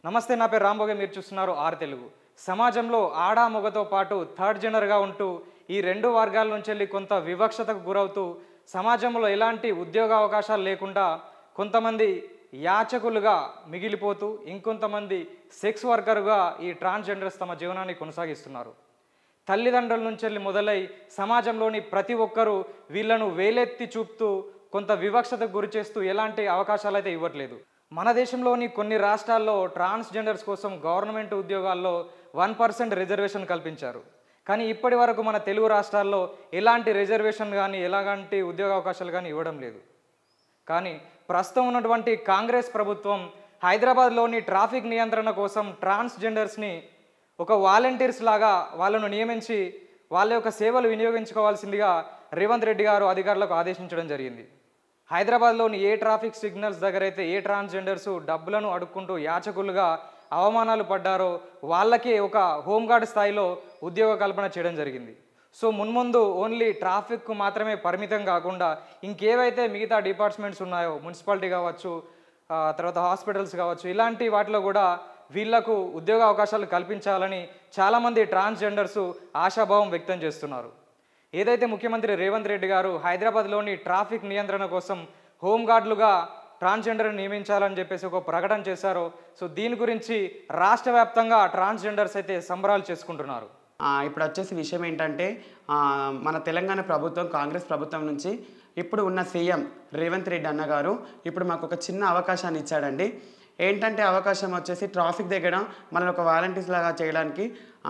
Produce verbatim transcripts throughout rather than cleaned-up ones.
నమస్తే, నా పేరు రాంభోగే. మీరు చూస్తున్నారు ఆర్ తెలుగు. సమాజంలో ఆడ మొగతో పాటు థర్డ్ జెండర్గా ఉంటూ ఈ రెండు వర్గాల నుంచి వెళ్ళి కొంత వివక్షతకు గురవుతూ సమాజంలో ఎలాంటి ఉద్యోగ అవకాశాలు లేకుండా కొంతమంది యాచకులుగా మిగిలిపోతూ ఇంకొంతమంది సెక్స్ వర్కర్గా ఈ ట్రాన్స్జెండర్స్ తమ జీవనాన్ని కొనసాగిస్తున్నారు. తల్లిదండ్రుల నుంచి వెళ్ళి మొదలై సమాజంలోని ప్రతి ఒక్కరూ వీళ్ళను వేలెత్తి చూపుతూ కొంత వివక్షతకు గురి చేస్తూ ఎలాంటి అవకాశాలు అయితే ఇవ్వట్లేదు. మన దేశంలోని కొన్ని రాష్ట్రాల్లో ట్రాన్స్జెండర్స్ కోసం గవర్నమెంట్ ఉద్యోగాల్లో వన్ పర్సెంట్ రిజర్వేషన్ కల్పించారు. కానీ ఇప్పటి వరకు మన తెలుగు రాష్ట్రాల్లో ఎలాంటి రిజర్వేషన్ కానీ ఎలాంటి ఉద్యోగ అవకాశాలు కానీ ఇవ్వడం లేదు. కానీ ప్రస్తుతం ఉన్నటువంటి కాంగ్రెస్ ప్రభుత్వం హైదరాబాద్లోని ట్రాఫిక్ నియంత్రణ కోసం ట్రాన్స్జెండర్స్ని ఒక వాలంటీర్స్ లాగా వాళ్ళను నియమించి వాళ్ళ యొక్క సేవలు వినియోగించుకోవాల్సిందిగా రేవంత్ రెడ్డి గారు అధికారులకు ఆదేశించడం జరిగింది. హైదరాబాద్లోని ఏ ట్రాఫిక్ సిగ్నల్స్ దగ్గర అయితే ఏ ట్రాన్స్జెండర్స్ డబ్బులను అడుక్కుంటూ యాచకులుగా అవమానాలు పడ్డారో వాళ్ళకి ఒక హోంగార్డ్ స్థాయిలో ఉద్యోగ కల్పన చేయడం జరిగింది. సో మున్ముందు ఓన్లీ ట్రాఫిక్కు మాత్రమే పరిమితం కాకుండా ఇంకేవైతే మిగతా డిపార్ట్మెంట్స్ ఉన్నాయో, మున్సిపాలిటీ కావచ్చు, తర్వాత హాస్పిటల్స్ కావచ్చు, ఇలాంటి వాటిలో కూడా వీళ్లకు ఉద్యోగ అవకాశాలు కల్పించాలని చాలామంది ట్రాన్స్జెండర్స్ ఆశాభావం వ్యక్తం చేస్తున్నారు. ఏదైతే ముఖ్యమంత్రి రేవంత్ రెడ్డి గారు హైదరాబాద్లోని ట్రాఫిక్ నియంత్రణ కోసం హోంగార్డులుగా ట్రాన్స్జెండర్ని నియమించాలని చెప్పేసి ఒక ప్రకటన చేశారో, సో దీని గురించి రాష్ట్ర వ్యాప్తంగా ట్రాన్స్జెండర్స్ అయితే సంబరాలు చేసుకుంటున్నారు. ఇప్పుడు వచ్చేసి విషయం ఏంటంటే, మన తెలంగాణ ప్రభుత్వం కాంగ్రెస్ ప్రభుత్వం నుంచి ఇప్పుడు ఉన్న సీఎం రేవంత్ రెడ్డి అన్న గారు ఇప్పుడు మాకు ఒక చిన్న అవకాశాన్ని ఇచ్చాడండి. ఏంటంటే అవకాశం వచ్చేసి ట్రాఫిక్ దగ్గర మనల్ని ఒక వాలంటీర్స్ లాగా చేయడానికి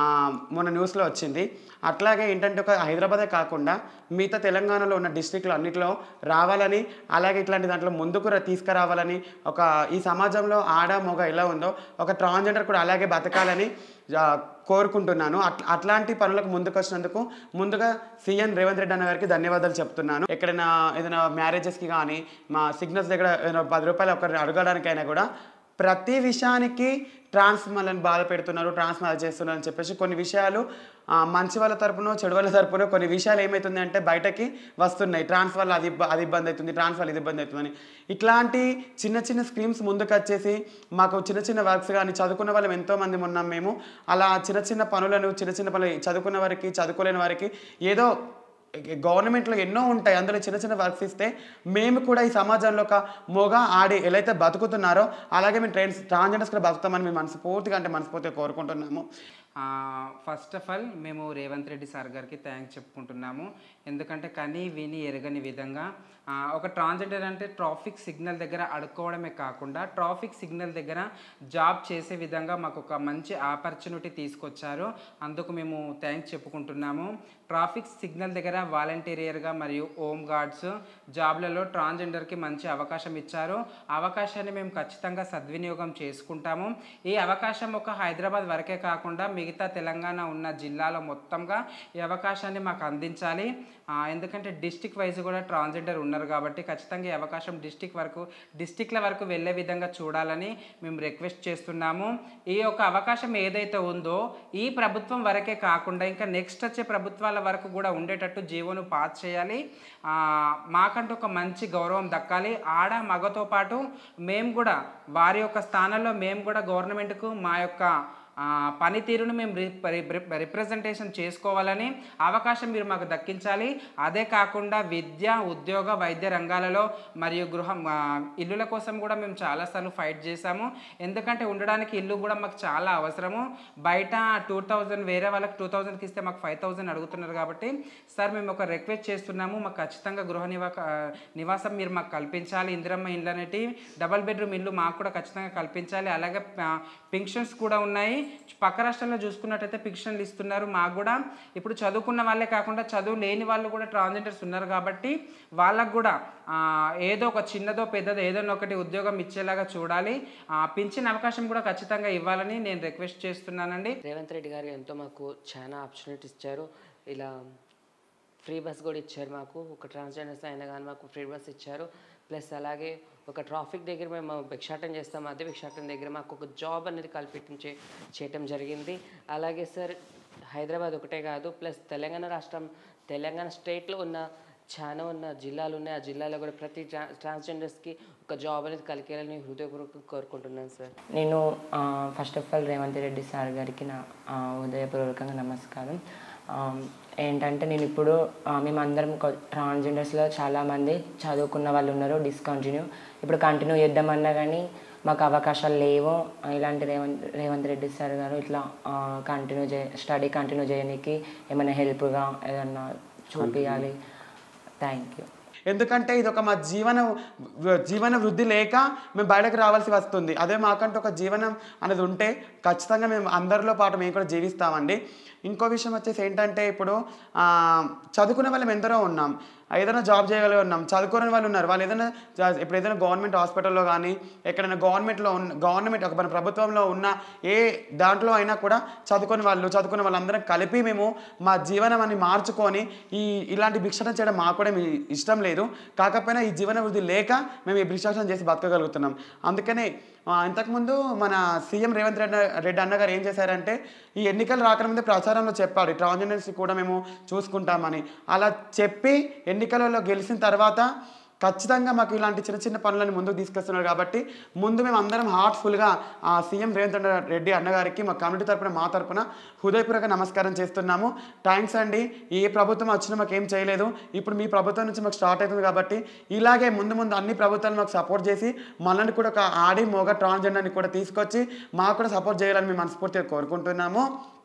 మొన్న న్యూస్లో వచ్చింది. అట్లాగే ఏంటంటే ఒక హైదరాబాదే కాకుండా మిగతా తెలంగాణలో ఉన్న డిస్ట్రిక్ట్లు అన్నింటిలో రావాలని, అలాగే ఇట్లాంటి దాంట్లో ముందుకు తీసుకురావాలని, ఒక ఈ సమాజంలో ఆడ మొగ ఎలా ఉందో ఒక ట్రాన్స్జెండర్ కూడా అలాగే బతకాలని కోరుకుంటున్నాను. అట్ అట్లాంటి పనులకు ముందుకు వచ్చినందుకు ముందుగా సీఎం రేవంత్ రెడ్డి అన్న గారికి ధన్యవాదాలు చెప్తున్నాను. ఎక్కడైనా ఏదైనా మ్యారేజెస్కి కానీ మా సిగ్నల్స్ దగ్గర ఏదైనా పది రూపాయలు ఒకరిని అడగడానికైనా కూడా ప్రతి విషయానికి ట్రాన్స్ వాళ్ళని బాధ పెడుతున్నారు, ట్రాన్స్ వాళ్ళ చేస్తున్నారు అని చెప్పేసి కొన్ని విషయాలు మంచి వాళ్ళ తరపున చెడు వాళ్ళ తరపున కొన్ని విషయాలు ఏమవుతుంది అంటే బయటకి వస్తున్నాయి. ట్రాన్స్ వల్ల అది అది ఇబ్బంది అవుతుంది, ట్రాన్స్ వల్ల ఇది ఇబ్బంది అవుతుందని. ఇట్లాంటి చిన్న చిన్న స్కీమ్స్ ముందుకు వచ్చేసి మాకు చిన్న చిన్న వర్క్స్ కానీ చదువుకున్న వాళ్ళం ఎంతోమంది ఉన్నాం మేము. అలా చిన్న చిన్న పనులను చిన్న చిన్న పనులు చదువుకున్న వారికి చదువుకోలేని వారికి ఏదో గవర్నమెంట్లో ఎన్నో ఉంటాయి, అందులో చిన్న చిన్న వర్క్స్ ఇస్తే మేము కూడా ఈ సమాజంలో ఒక మొగ ఆడి ఎలా అయితే బతుకుతున్నారో అలాగే మేము ట్రైన్స్ ట్రాన్స్జెండర్స్ కూడా బతుకుతామని మేము మనస్ఫూర్తిగా అంటే మనస్ఫూర్తిగా కోరుకుంటున్నాము. ఫస్ట్ ఆఫ్ ఆల్ మేము రేవంత్ రెడ్డి సార్ గారికి థ్యాంక్స్ చెప్పుకుంటున్నాము. ఎందుకంటే కని విని ఎరగని విధంగా ఒక ట్రాన్స్జెండర్ అంటే ట్రాఫిక్ సిగ్నల్ దగ్గర అడుక్కోవడమే కాకుండా ట్రాఫిక్ సిగ్నల్ దగ్గర జాబ్ చేసే విధంగా మాకు ఒక మంచి ఆపర్చునిటీ తీసుకొచ్చారు. అందుకు మేము థ్యాంక్స్ చెప్పుకుంటున్నాము. ట్రాఫిక్ సిగ్నల్ దగ్గర వాలంటీరియర్గా మరియు హోమ్ గార్డ్స్ జాబ్లలో ట్రాన్స్జెండర్కి మంచి అవకాశం ఇచ్చారు. అవకాశాన్ని మేము ఖచ్చితంగా సద్వినియోగం చేసుకుంటాము. ఈ అవకాశం ఒక హైదరాబాద్ వరకే కాకుండా మిగతా తెలంగాణ ఉన్న జిల్లాలో మొత్తంగా ఈ అవకాశాన్ని మాకు అందించాలి. ఎందుకంటే డిస్టిక్ వైజ్ కూడా ట్రాన్స్జెండర్ ఉన్నారు కాబట్టి ఖచ్చితంగా ఈ అవకాశం డిస్టిక్ వరకు డిస్టిక్ల వరకు వెళ్ళే విధంగా చూడాలని మేము రిక్వెస్ట్ చేస్తున్నాము. ఈ యొక్క అవకాశం ఏదైతే ఉందో ఈ ప్రభుత్వం వరకే కాకుండా ఇంకా నెక్స్ట్ వచ్చే ప్రభుత్వాల వరకు కూడా ఉండేటట్టు జీవోను పాస్ చేయాలి. మాకంటూ ఒక మంచి గౌరవం దక్కాలి. ఆడ మగతో పాటు మేము కూడా వారి యొక్క స్థానంలో మేము కూడా గవర్నమెంట్కు మా యొక్క పనితీరును మేము రిప్రజెంటేషన్ చేసుకోవాలని అవకాశం మీరు మాకు దక్కించాలి. అదే కాకుండా విద్య, ఉద్యోగ, వైద్య రంగాలలో మరియు గృహ ఇల్లుల కోసం కూడా మేము చాలాసార్లు ఫైట్ చేశాము. ఎందుకంటే ఉండడానికి ఇల్లు కూడా మాకు చాలా అవసరము. బయట టూ థౌజండ్ వేరే వాళ్ళకి టూ థౌజండ్కి ఇస్తే మాకు ఫైవ్ థౌజండ్ అడుగుతున్నారు కాబట్టి సార్ మేము ఒక రిక్వెస్ట్ చేస్తున్నాము. మాకు ఖచ్చితంగా గృహ నివా నివాసం మీరు మాకు కల్పించాలి. ఇందిరమ్మ ఇల్లు అనేటి డబల్ బెడ్రూమ్ ఇల్లు మాకు కూడా ఖచ్చితంగా కల్పించాలి. అలాగే పెన్షన్స్ కూడా ఉన్నాయి. పక్క రాష్ట్రాల్లో చూసుకున్నట్టయితే పెన్షన్లు ఇస్తున్నారు. మాకు కూడా ఇప్పుడు చదువుకున్న వాళ్ళే కాకుండా చదువు లేని వాళ్ళు కూడా ట్రాన్స్జెండర్స్ ఉన్నారు కాబట్టి వాళ్ళకు కూడా ఏదో ఒక చిన్నదో పెద్దదో ఏదైనా ఒకటి ఉద్యోగం ఇచ్చేలాగా చూడాలి. పింఛన్ అవకాశం కూడా ఖచ్చితంగా ఇవ్వాలని నేను రిక్వెస్ట్ చేస్తున్నానండి. రేవంత్ రెడ్డి గారు ఎంతో మాకు చాలా ఆపర్చునిటీ ఇచ్చారు. ఇలా ఫ్రీ బస్ కూడా ఇచ్చారు మాకు. ఒక ట్రాన్స్జెండర్స్ అయినా కానీ మాకు ఫ్రీ బస్ ఇచ్చారు. ప్లస్ అలాగే ఒక ట్రాఫిక్ దగ్గర మేము భిక్షాటన చేస్తాం, అదే భిక్షాటన దగ్గర మాకు ఒక జాబ్ అనేది కల్పించే చేయటం జరిగింది. అలాగే సార్ హైదరాబాద్ ఒకటే కాదు, ప్లస్ తెలంగాణ రాష్ట్రం తెలంగాణ స్టేట్లో ఉన్న చాలా ఉన్న జిల్లాలు ఉన్నాయి. ఆ జిల్లాలో కూడా ప్రతి ట్రా ట్రాన్స్జెండర్స్కి ఒక జాబ్ అనేది కలిగేయాలని హృదయపూర్వకంగా కోరుకుంటున్నాను సార్. నేను first of all Revanth Reddy sir గారికి నా హృదయపూర్వకంగా నమస్కారం. ఏంటంటే నేను ఇప్పుడు మేమందరం ట్రాన్స్జెండర్స్లో చాలామంది చదువుకున్న వాళ్ళు ఉన్నారు, డిస్కంటిన్యూ ఇప్పుడు కంటిన్యూ చేద్దామన్నా కానీ మాకు అవకాశాలు లేవు. ఇలాంటి రేవంత్ రేవంత్ రెడ్డి సార్ గారు ఇట్లా కంటిన్యూ చే స్టడీ కంటిన్యూ చేయడానికి ఏమైనా హెల్ప్గా ఏదన్నా చూపించాలి. Thank you. ఎందుకంటే ఇది ఒక మా జీవన జీవన వృద్ధి లేక మేము బయటకు రావాల్సి వస్తుంది. అదే మాకంటూ ఒక జీవనం అనేది ఉంటే ఖచ్చితంగా మేము అందరిలో పాటు మేము కూడా జీవిస్తామండి. ఇంకో విషయం వచ్చేసి ఏంటంటే ఇప్పుడు చదువుకునే వాళ్ళం ఎందరో ఉన్నాం, ఏదైనా జాబ్ చేయగలిగి ఉన్నాం, చదువుకునే వాళ్ళు ఉన్నారు. వాళ్ళు ఏదైనా ఇప్పుడు ఏదైనా గవర్నమెంట్ హాస్పిటల్లో కానీ ఎక్కడైనా గవర్నమెంట్లో ఉన్న గవర్నమెంట్ ఒక మన ప్రభుత్వంలో ఉన్న ఏ దాంట్లో అయినా కూడా చదువుకునే వాళ్ళు చదువుకునే వాళ్ళందరం కలిపి మేము మా జీవనం అని మార్చుకొని ఈ ఇలాంటి భిక్షాటన చేయడం మాకు కూడా ఇష్టం లేదు. కాకపోయినా ఈ జీవన వృద్ధి లేక మేము ఈ భిక్షాటన చేసి బతకగలుగుతున్నాం. అందుకనే ఇంతకుముందు మన సీఎం రేవంత్ రెడ్డి రెడ్డి అన్న గారు ఏం చేశారంటే ఈ ఎన్నికలు రాకముందే ప్రచారంలో చెప్పాడు ట్రాన్స్జెండర్స్ కూడా మేము చూసుకుంటామని. అలా చెప్పి ఎన్నికలలో గెలిచిన తర్వాత ఖచ్చితంగా మాకు ఇలాంటి చిన్న చిన్న పనులను ముందుకు తీసుకొస్తున్నారు. కాబట్టి ముందు మేము అందరం హార్ట్ఫుల్గా ఆ సీఎం రేవంత్ రెడ్డి అన్నగారికి మా కమ్యూనిటీ తరపున మా తరపున హృదయపూర్వక నమస్కారం చేస్తున్నాము. థ్యాంక్స్ అండి. ఏ ప్రభుత్వం వచ్చినా మాకు ఏం చేయలేదు, ఇప్పుడు మీ ప్రభుత్వం నుంచి మాకు స్టార్ట్ అవుతుంది. కాబట్టి ఇలాగే ముందు ముందు అన్ని ప్రభుత్వాలు మాకు సపోర్ట్ చేసి మనల్ని కూడా ఒక ఆడి మోగ ట్రాన్స్జెండర్ని కూడా తీసుకొచ్చి మాకు కూడా సపోర్ట్ చేయాలని మేము మనస్ఫూర్తిగా కోరుకుంటున్నాము.